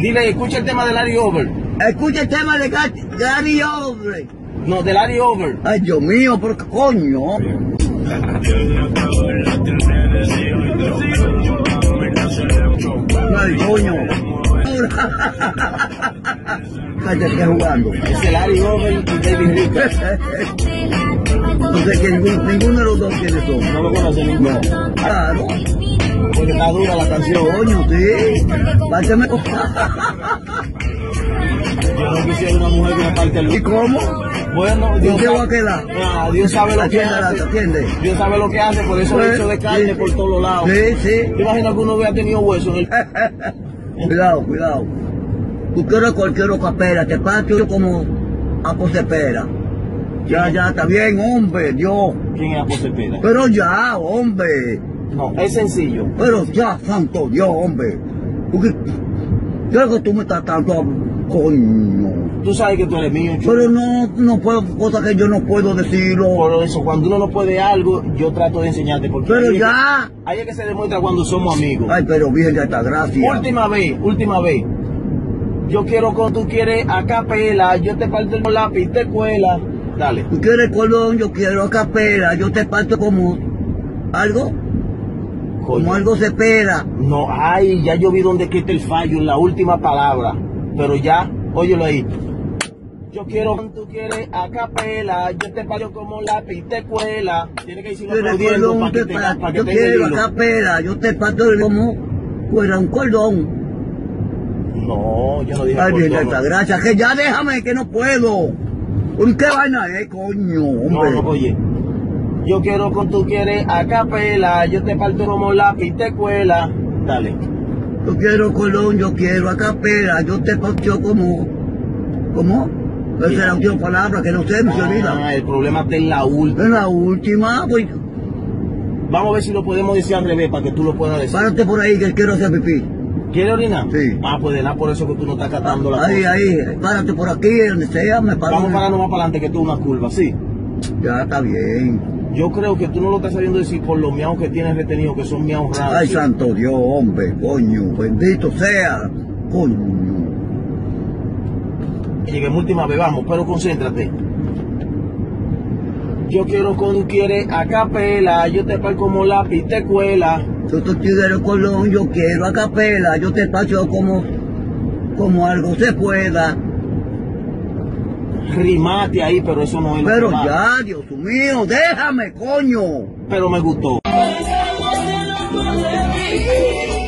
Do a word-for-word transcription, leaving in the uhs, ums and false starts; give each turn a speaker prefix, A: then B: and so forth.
A: Dile, escucha el tema de Larry Over.
B: Escucha el tema de Larry Over.
A: No, de Larry Over.
B: Ay, Dios mío, ¿por qué coño? Ay, coño. Cállate, que jugando.
A: Es el Larry Over y David Rica.
B: No sé que ningún, ninguno de los dos quiénes son.
A: No lo conoce ninguno.
B: No. Claro.
A: Porque está dura la canción.
B: Coño, sí. Pásame.
A: Yo no quisiera una mujer que me parte el...
B: ¿Y cómo?
A: Bueno, Dios,
B: ¿Qué
A: sabe,
B: va a quedar?
A: ah, Dios sabe lo que hace.
B: ¿Entiendes?
A: Dios sabe lo que hace, por eso
B: Pues,
A: he hecho de carne
B: sí,
A: por todos lados.
B: Sí, sí.
A: ¿Te imaginas que uno hubiera tenido hueso en el...
B: Cuidado, cuidado. Tú quieres cualquier capera, te patio como Apo Cepeda. Ya, ya, está bien, hombre, Dios.
A: ¿Quién es Apo Cepeda?
B: Pero ya, hombre.
A: No, es sencillo.
B: Pero ya, santo Dios, hombre. Porque, creo que tú me estás tanto, coño.
A: Tú sabes que tú eres mío, chulo.
B: Pero no, no puedo, cosas que yo no puedo decirlo.
A: Por eso, cuando uno no puede algo, yo trato de enseñarte. Porque
B: Pero
A: ahí
B: ya.
A: Es que, ahí es que se demuestra cuando somos amigos.
B: Ay, pero Virgen de esta gracia.
A: Última vez, última vez. Yo quiero cuando tú quieres a capela, yo te parto el lápiz y te cuela. Dale.
B: Tú quieres cordón, yo quiero a capela, yo te parto como algo.
A: Coño.
B: Como algo se espera.
A: No, ay, ya yo vi dónde quita el fallo en la última palabra. Pero ya, óyelo ahí. Yo quiero cuando tú quieres a capela, yo te parto como lápiz y te cuela. Tienes que decirlo aplaudiendo para que te, para que
B: yo
A: te
B: quiero a capela, yo te parto como fuera un cordón.
A: No, yo no dije
B: Ay, bien,
A: cordón.
B: esta gracia, que ya déjame, que no puedo. ¿Por qué vaina es, coño, hombre?
A: No, no, oye. Yo quiero con tú quieres a capela, yo te parto como lápiz y te cuela. Dale.
B: Yo quiero cordón, yo quiero a capela, yo te parto como... ¿Cómo? Esa es la última palabra, que no sé, me se olvida.
A: Ah, el problema está en la última.
B: Es la última, pues...
A: Vamos a ver si lo podemos decir al revés para que tú lo puedas decir.
B: Párate por ahí, que quiero hacer pipí.
A: ¿Quieres orinar?
B: Sí.
A: Ah, pues de nada, por eso que tú no estás catando la
B: Ahí,
A: cosa.
B: ahí, párate por aquí, donde sea, me paro.
A: Vamos parando más para adelante que tú una curva, sí.
B: Ya está bien.
A: Yo creo que tú no lo estás sabiendo decir por los miaos que tienes retenidos, que son miaos raros.
B: Ay,
A: ¿sí?
B: santo Dios, hombre, coño, bendito sea, coño.
A: Llegué última vez, vamos, pero concéntrate. Yo quiero con tú quieres a capela, yo te parto como lápiz y te cuela.
B: Yo te quiero colón, yo quiero a capela, yo te paso como, como algo se pueda.
A: Rimate ahí, pero eso no es lo
B: Pero
A: que va.
B: ya, Dios mío, déjame, coño.
A: Pero me gustó.